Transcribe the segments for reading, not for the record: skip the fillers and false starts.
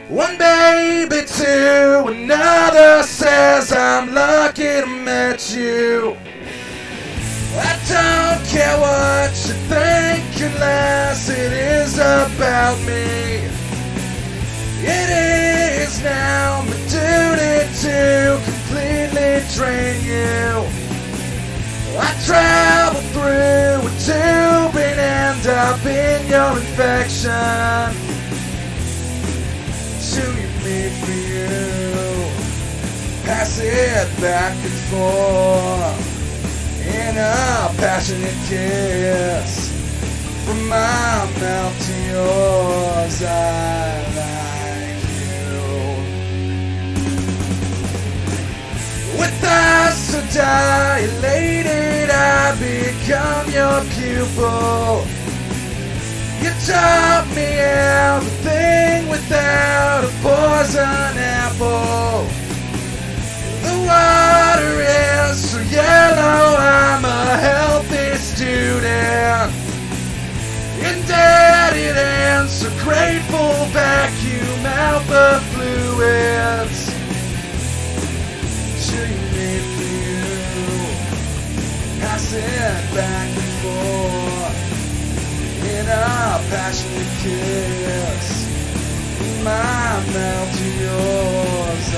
One baby to another says I'm lucky to meet you. I don't care what you think unless it is about me. It is now my duty to completely drain you. I travel through a tube and end up in your infection. Shooting me for you, pass it back and forth in a passionate kiss from my mouth to yours. I like you. With eyes so dilated, I become your pupil. You taught me everything without a poison apple. The water is so yellow, I'm a healthy student. Indebted and so grateful, vacuum out the fluids. Dreaming for you, pass it back and forth in a passionate kiss, my mouth to yours.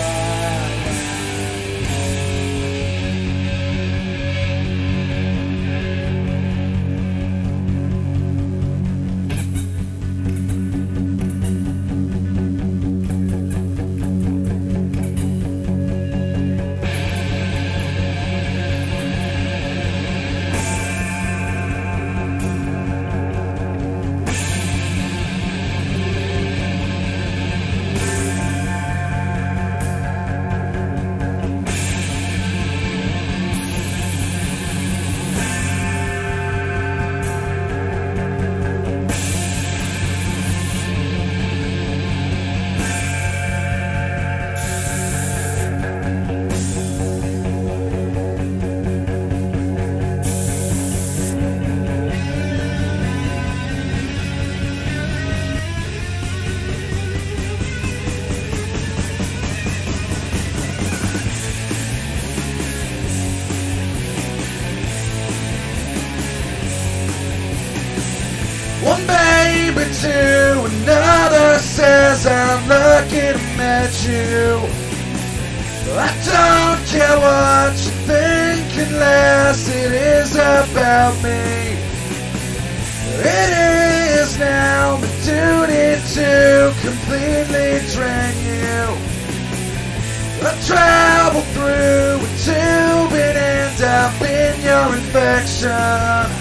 One baby to another says I'm lucky to meet you. I don't care what you think unless it is about me. It is now my duty to completely drain you. I travel through a tube and end up in your infection.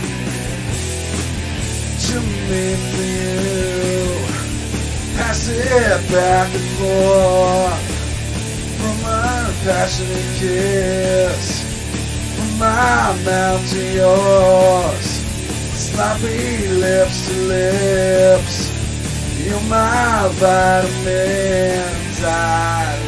To me for you, pass it back and forth from a passionate kiss, from my mouth to yours, sloppy lips to lips. You're my vitamins, I